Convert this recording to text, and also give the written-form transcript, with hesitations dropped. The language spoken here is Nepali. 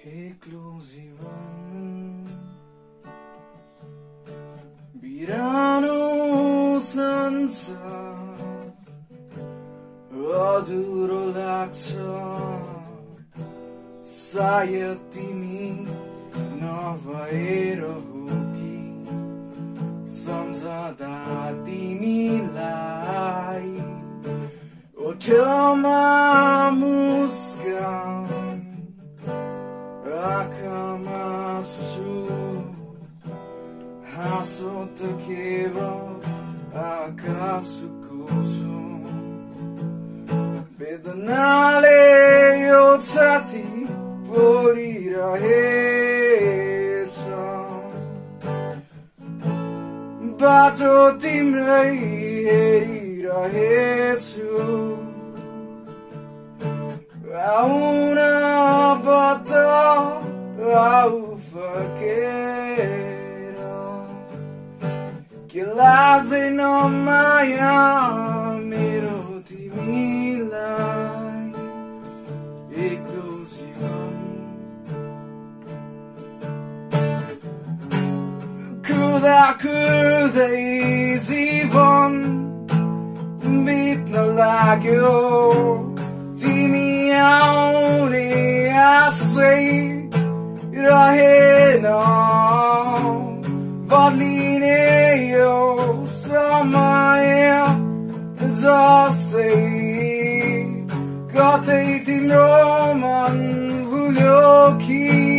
एक्लो जीवन बिरानो संसार अधुरो लाग्छ सायद तिमी नभएर हो कि सम्झदा तिमीलाई ओठमा मुस्कान आँखामा आँसु हाँसो त केवल आकाशको वेदनाले यो छाती पोलिरहेछ बाटो तिम्रै हेरिरहेछु आउन बत आऊ फर्केर के लाग्दैन माया मेरो तिमीलाई एक्लो जीवन कुदा कुदै जीवन बित्न लाग्यो तिमी आउने आशै रहेन बदलिने यो समय जस्तै कतै तिम्रो मन भुल्यो कि